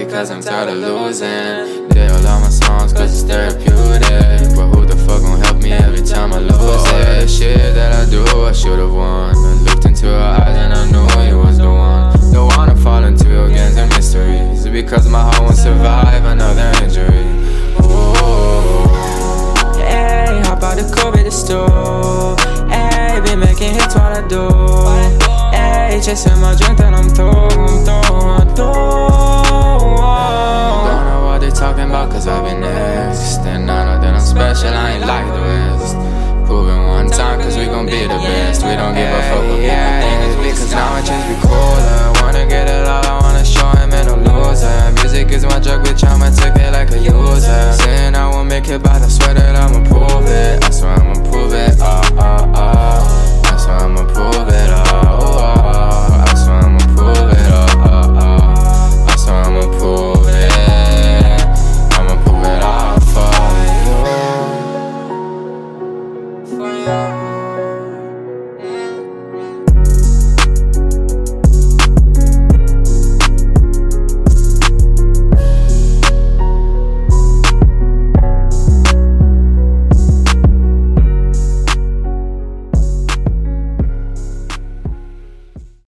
because I'm tired of losing. They all love my songs cause it's therapeutic, but who the fuck gon' help me every time I lose it? All that shit that I do, I should've won. I looked into her eyes and I knew he was the one. Don't wanna fall into your games and mysteries, because my heart won't survive another injury. Hey, hop out the car with the store. Hey, been making hits while I do. Hey, chasing my drink that I'm through. Don't know what they talking about cause I've been next. And I know that I'm special, I ain't like the rest. Proving one time cause we gon' be the best. We don't give a fuck what people think.